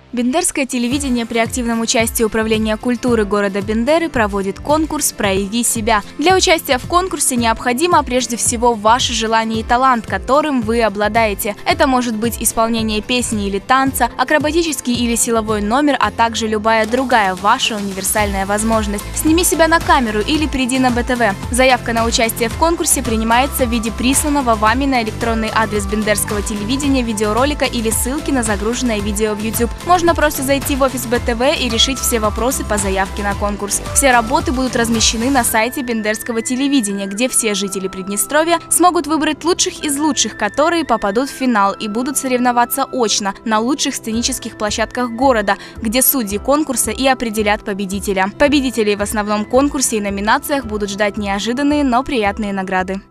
Бендерское телевидение при активном участии Управления культуры города Бендеры проводит конкурс «Прояви себя». Для участия в конкурсе необходимо прежде всего ваше желание и талант, которым вы обладаете. Это может быть исполнение песни или танца, акробатический или силовой номер, а также любая другая ваша универсальная возможность. Сними себя на камеру или приди на БТВ. Заявка на участие в конкурсе принимается в виде присланного вами на электронный адрес Бендерского телевидения видеоролика или ссылки на загруженное видео в YouTube. Можно просто зайти в офис БТВ и решить все вопросы по заявке на конкурс. Все работы будут размещены на сайте Бендерского телевидения, где все жители Приднестровья смогут выбрать лучших из лучших, которые попадут в финал и будут соревноваться очно на лучших сценических площадках города, где судьи конкурса и определят победителя. Победителей в основном конкурсе и номинациях будут ждать неожиданные, но приятные награды.